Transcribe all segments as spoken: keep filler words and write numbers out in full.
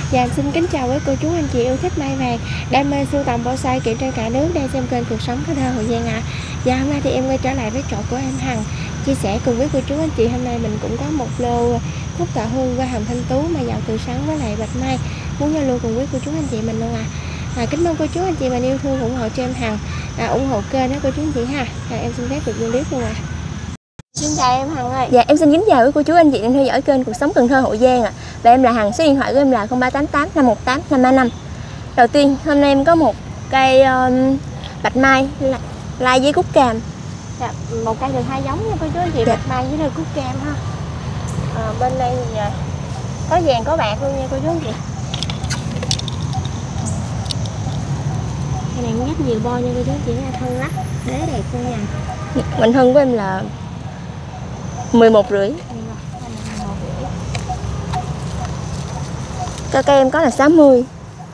Dạ, em xin kính chào với cô chú anh chị yêu thích mai vàng, đam mê sưu tầm bonsai kiện trên cả nước đang xem kênh Cuộc Sống Có Thơ Hậu Giang ạ. À. Dạ, hôm nay thì em quay trở lại với trọ của em Hằng, chia sẻ cùng với cô chú anh chị. Hôm nay mình cũng có một lô cúc tạ hương qua hồng thanh tú mà dạo từ sáng với lại bạch mai muốn giao lưu cùng với cô chú anh chị mình luôn ạ. À. À, kính mong cô chú anh chị mình yêu thương ủng hộ cho em Hằng, à, ủng hộ kênh đó cô chú anh chị ha. À, em xin phép được vô clip luôn ạ. À. Xin chào em Hằng ơi. Dạ em xin kính chào với cô chú anh chị đang theo dõi kênh Cuộc Sống Cần Thơ Hậu Giang ạ. À. Và em là Hằng, số điện thoại của em là không ba tám tám năm một tám năm ba năm. Đầu tiên hôm nay em có một cây um, bạch mai lai với cúc cam. Dạ, một cây được hai giống nha cô chú anh chị. Dạ. Bạch mai với cúc cam ha. À, bên đây thì có vàng có bạc luôn nha cô chú anh chị. Cái này cũng rất nhiều bo nha cô chú anh chị nha, thân lắc đế đẹp luôn nha. Mình thân của em là mười một rưỡi. Cây cây em có là sáu mươi.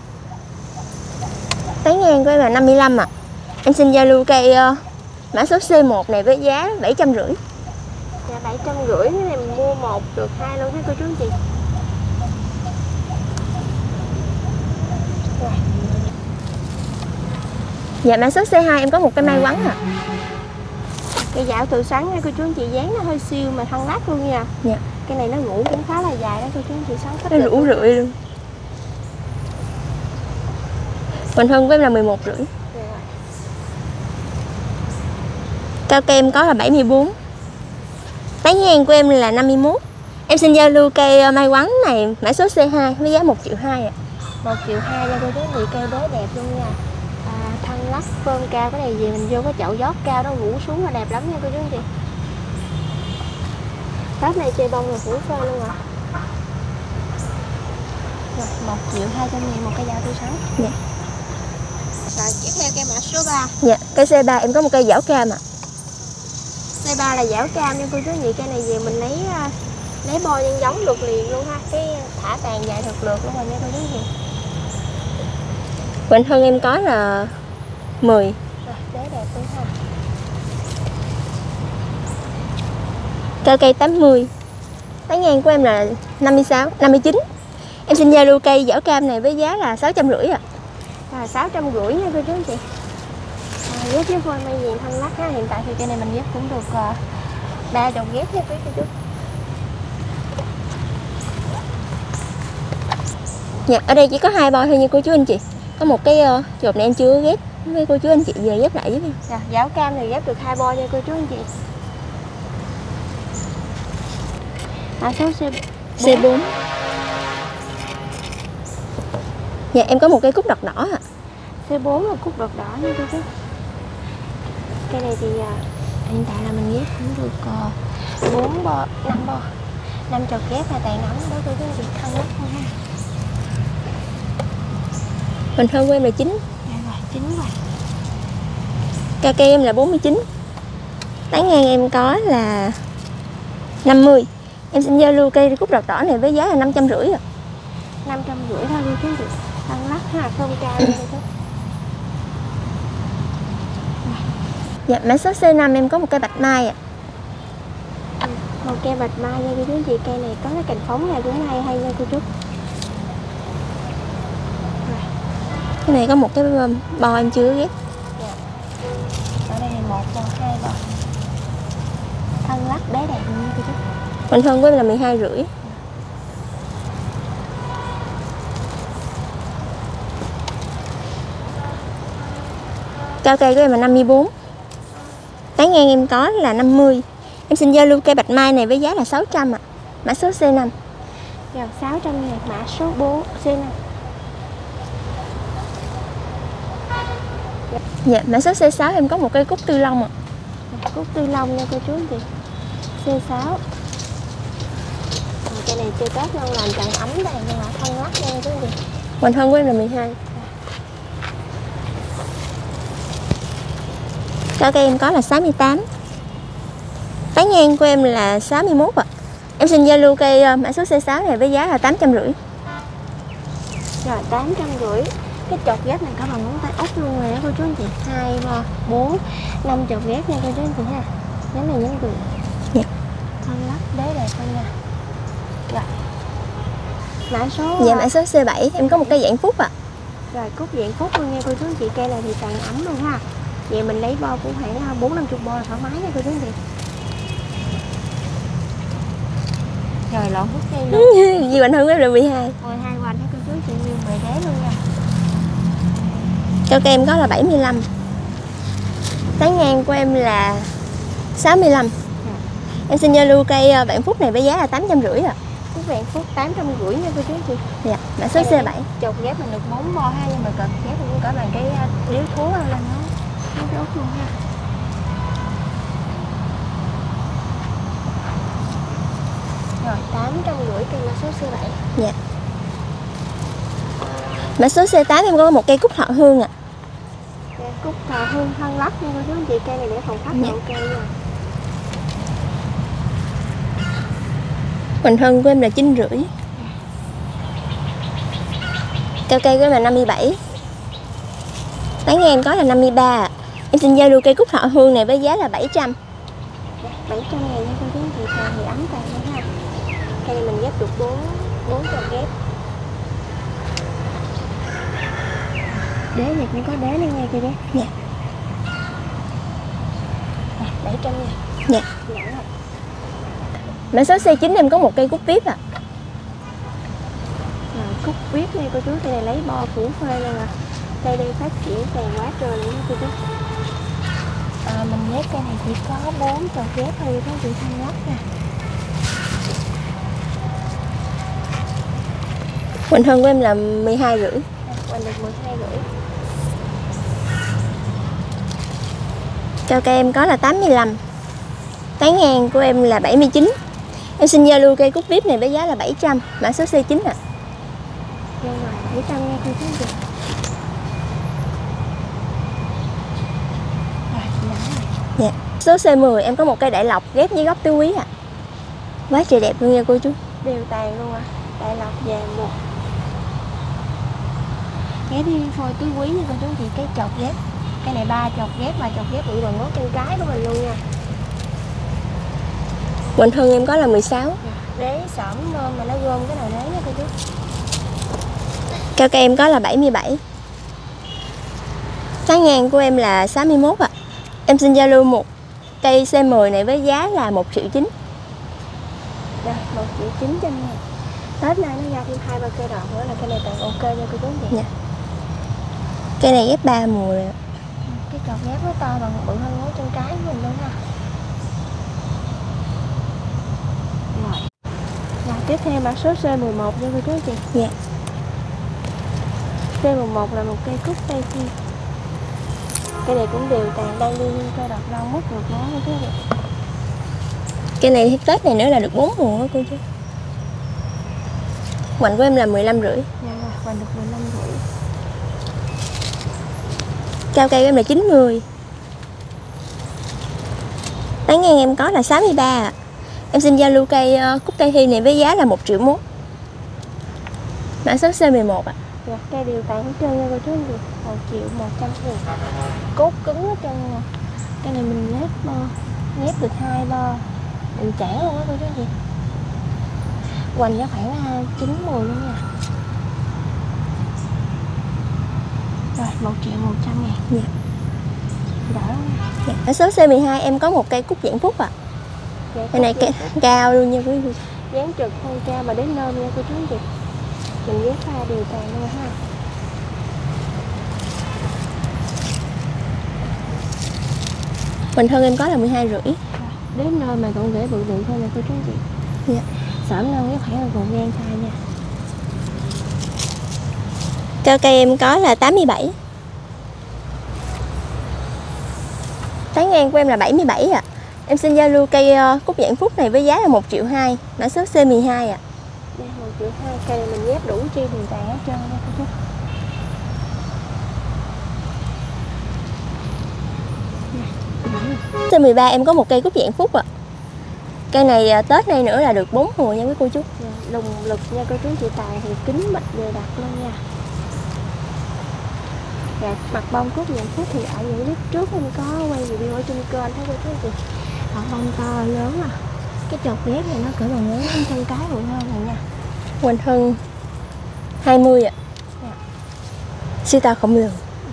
Tán ngang của em là năm mươi lăm ạ. À. Em xin giao lưu cây uh, mã số C một này với giá bảy trăm rưỡi. Dạ bảy trăm rưỡi, cái này mình mua một được hai luôn nha cô chú anh chị. Rồi. Dạ mã số C hai em có một cây mai quắn ạ. À. Cây dạo từ sáng nha cô chú anh chị, dáng nó hơi siêu mà thân lát luôn nha. Dạ. Cây này nó rủ cũng khá là dài đó cô chú anh chị, sáu thích. Nó rủ rượi luôn. Mình thân của em là mười một rưỡi. Dạ. Cao cây em có là bảy mươi bốn. Tán ngang của em là năm mươi mốt. Em xin giao lưu cây mai quắn này mã số C hai với giá một triệu hai ạ. một triệu hai nha cô chú anh chị, cây đế đẹp luôn nha. À, thân lắc phơm cao, cái này gì mình vô cái chậu giót cao đó rủ xuống là đẹp lắm nha cô chú anh chị. Tết này chơi bông là phủ phê luôn ạ. Rồi, một triệu hai trăm ngàn một cây dạo tươi sáng. Dạ. Rồi, tiếp theo cây mã số ba. Dạ, cây C ba em có một cây giảo cam ạ. C ba là giảo cam nha cô chú anh chị, cây này về mình lấy lấy bo nhân giống được liền luôn ha. Cái thả tàn dài thật lượt luôn rồi nha cô chú anh chị. Bệnh thân em có là mười. Rồi, đế đẹp luôn ha. Cao cây tám mươi. Tán ngang của em là năm mươi sáu, năm mươi chín. Em xin giao lưu cây giảo cam này với giá là sáu trăm rưỡi ạ. À, sáu trăm rưỡi nha cô chú anh chị. À, ghép với phôi mai vàng thân lắc ha. Hiện tại thì cây này mình ghép cũng được ba uh, chục ghép nha quý cô chú. Dạ, ở đây chỉ có hai bo thôi nha cô chú anh chị. Có một cái uh, chột này em chưa ghép với cô chú anh chị, về ghép lại với em. Dạ, giảo cam thì ghép được hai bo nha cô chú anh chị. À, số C bốn. C bốn. Dạ em có một cây cúc đọt đỏ ạ. C bốn là cúc đọt đỏ nha cô chú. Cây này thì uh, hiện tại là mình ghép cũng được uh, bốn bo, năm bo, năm chục ghép là tàn nóng đó cô chú anh chị, thân lắc không ha. Mình thân của em là chín. Dạ rồi, chín rồi. Cao cây em là bốn mươi chín. Tán ngang em có là năm mươi. Em xin giao lưu cây cúc đọt đỏ này với giá là năm trăm rưỡi ạ. năm trăm rưỡi thôi cô chú anh chị. Thân lắc ha, không cao nha cô chú. Dạ, mã số C năm em có một cây bạch mai ạ. Ừ, một cây bạch mai nha cô chú anh chị, cây này có cái cành phóng này cũng hay hay nha cô chú. Cái này có một cái bo em chưa ghép. Dạ. Ở đây là một bo, hai bo. Thân lắc đế đẹp nha cô chú. Mình thân của em là mười hai rưỡi. Cao cây của em là năm mươi bốn. Tán ngang em có là năm mươi. Em xin giao lưu cây bạch mai này với giá là sáu trăm ạ. Mã số C năm. Rồi, sáu trăm ngàn, mã số bốn, C năm. Dạ, mã số C sáu em có một cây cúc tư long ạ. Cúc tư long nha cô chú anh chị. C sáu. Cây này chưa tết ngon lành, chọn ấm đây nhưng mà thân lắc nha cô chú anh chị. Mình thân của em là mười hai. Cao cây em có là sáu mươi tám. Tán ngang của em là sáu mươi mốt ạ. Em xin giao lưu cây mã số C sáu này với giá là tám trăm rưỡi. Rồi, tám trăm rưỡi. Cái chột ghép này có bằng ngón tay ốc luôn rồi đó cô chú anh chị. Hai, ba, bốn, năm chột ghép nha cô chú anh chị ha. Nhánh này nhánh vườn. Dạ. Thân lắc đế đẹp hơn nha. Rồi. Mã số Dạ mã số C bảy, em có một cây dạng phúc ạ. À. Rồi cúc dạng phúc luôn nha cô chú anh chị, cây này thì tàn ẩm luôn ha. Vậy mình lấy bo cũng khoảng bốn năm chục bo là thoải mái nha cô chú anh chị. Rồi lộn phút cây luôn. Di Hoành Hưng em là mười hai. mười hai hoành ha cô chú anh chị, nguyên mười đế luôn nha. Cao cây em có là bảy mươi lăm. Tán ngang của em là sáu mươi lăm. À. Em xin giao lưu cây vạn phúc này với giá là tám trăm rưỡi ạ. Cúc vạn phúc tám trăm rưỡi nha cô chú anh chị. Dạ, mã số C bảy. Chột ghép mình được bốn bo ha, nhưng mà cần ghép cũng có bằng cái điếu thuốc lên nó nó đốt luôn ha. Rồi tám trăm rưỡi cây mã số C bảy. Dạ. Mã số C tám em có một cây cúc thọ hương ạ. À. Cúc thọ hương thân lắc nha cô chú anh chị, cây này để phòng khách. Dạ. Ok nha. Hoành thân của em là chín rưỡi. Cao cây của em là năm mươi bảy. Tán ngang em có là năm mươi ba. Em xin giao lưu cây cúc thọ hương này với giá là bảy trăm. bảy trăm ngàn nha cô chú anh chị, cây thì ấm tay nữa ha. Cây này mình ghép được bốn bốn tròn ghép. Đế này cũng có đế luôn nha cô chú. Dạ. bảy trăm ngàn. Dạ. Mã số C chín em có một cây cúc vip ạ. À. Rồi, cúc vip nha cô chú, cây này lấy bo phủ phê luôn à. Cây đây phát triển tàn quá trời luôn nha cô chú. À, mình ghép cây này chỉ có bốn tròn ghép thôi các chị thân lắc nè. Hoành thân của em là mười hai rưỡi. Hoành được mười hai rưỡi. Cao cây em có là tám mươi lăm. Tán ngang của em là bảy mươi chín. Em xin giao lưu cây cúc vip này với giá là bảy trăm. Mã số C chín ạ. À. Rồi, bảy trăm nha cô chú anh chị. Dạ. Số C mười em có một cây đại lộc ghép với gốc tứ quý ạ. À. Quá trời đẹp luôn nha cô chú. Đều tàn luôn à. Đại lộc vàng một. Ghép đi phôi tứ quý nha cô chú anh chị, cái chột ghép. Cái này ba chột ghép và chột ghép bị bằng ngón chân cái của mình luôn nha. Hoành thân em có là mười sáu. Đế xỏng nôm mà nó gom cái nào đế nha cô chú. Cao cây em có là bảy mươi bảy. Tán ngang của em là sáu mươi mốt ạ. À. Em xin giao lưu một cây C mười này với giá là một triệu chín. Đây, một triệu chín trăm ngàn. Tết nay nó ra thêm hai ba cây đọt nữa là cây này tàn ok nha cô chú anh chị. Dạ. Cây này ghép ba mùa rồi. Cái chột ghép nó to bằng bự hơn ngón chân cái của mình luôn ha. Rồi. Rồi tiếp theo mã số C mười một nha cô chú anh chị. Dạ. C mười một là một cây cúc tây phi. Cây này cũng đều tàn, đang đi cây đọt đâu mất một món nha cô chú. Cây này Tết này nữa là được bốn mùa đó cô chú. Hoành của em là mười lăm rưỡi. Dạ rồi, hoành được mười lăm rưỡi. Cao cây của em là chín mươi. Tán ngang em có là sáu mươi ba ạ. Em xin giao lưu cây uh, cúc tây thi này với giá là một triệu mốt. Mã số C mười một ạ. Dạ, cây đều tàn hết trơn nha cô chú anh chị. một triệu một trăm ngàn. Cốt cứng hết trơn nè. Cây này mình ghép bo, ghép được hai bo. Mình chản luôn á cô chú anh chị. Hoành nó khoảng chín mùi luôn nha. Rồi, một triệu một trăm ngàn. Dạ. Đỡ không? Dạ. Ở số C mười hai em có một cây cúc dạng phúc ạ. À. Dạ, cây này cây, cao luôn nha quý vị. Dáng trực thân cao mà đến nôm nha cô chú anh chị. Mình ghép pha đều tàn luôn ha. Hoành thân em có là mười hai rưỡi. Đến nơi mà còn để bự bự thôi nha cô chú anh chị. Dạ. Sởm nâu ghép khoảng là gồm ngang thai nha. Cao cây em có là tám mươi bảy. Tán ngang của em là bảy mươi bảy ạ. À. Em xin giao lưu cây uh, cúc dạng phúc này với giá là một triệu hai. Mã số C mười hai ạ. À. Đây, một triệu hai. Cây này mình ghép đủ chi đều tàn hết trơn nha cô chú. C mười ba em có một cây cúc dạng phúc ạ. À. Cây này uh, Tết này nữa là được bốn mùa nha quý cô chú. Lùng lực nha cô chú chị, tàn thì kính mịt đều đặt luôn nha. Dạ, mặt bông cúc dạng phúc thì ở những clip trước em có quay video ở trên kênh thấy cô chú chị. Mặt bông to lớn à. Cái chột ghép này nó cỡ bằng ngón chân cái bự hơn rồi nha. Hoành thân hai mươi ạ. Dạ. Siêu to khổng lồ.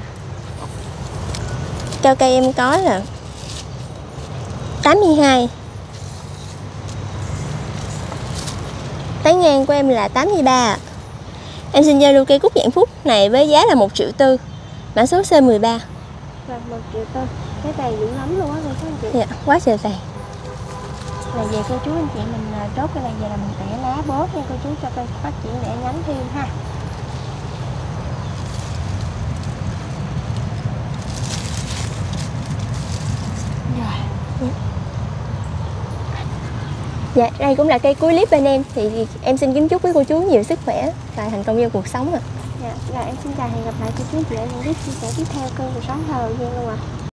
Cao cây em có là tám mươi hai. Tán ngang của em là tám mươi ba ạ. Em xin giao lưu cây cúc dạng phúc này với giá là một triệu tư, mã số C mười ba. Vâng, một triệu tư. Cái vàng dữ lắm luôn á cô chú anh chị. Dạ, quá trời vàng. Là về cô chú anh chị mình à, chốt cái này về là mình tỉa lá bớt nha cô chú, cho cây phát triển để nhánh thêm ha. Rồi. Dạ, đây cũng là cây cuối clip bên em. Thì em xin kính chúc quý cô chú nhiều sức khỏe và thành công trong cuộc sống ạ. Dạ, rồi em xin chào, hẹn gặp lại cô chú anh chị ở những clip chia sẻ tiếp theo kênh Cuộc Sống Hờ Hậu Giang luôn ạ.